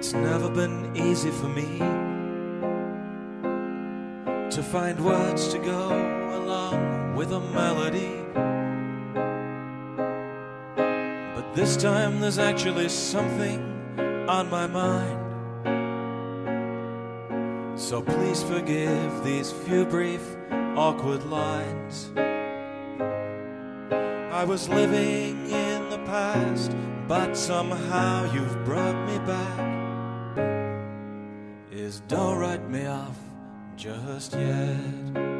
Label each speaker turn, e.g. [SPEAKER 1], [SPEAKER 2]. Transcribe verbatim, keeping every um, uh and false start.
[SPEAKER 1] It's never been easy for me to find words to go along with a melody. But this time there's actually something on my mind. So please forgive these few brief, awkward lines. I was living in the past, but somehow you've brought me back. Is don't write me off just yet.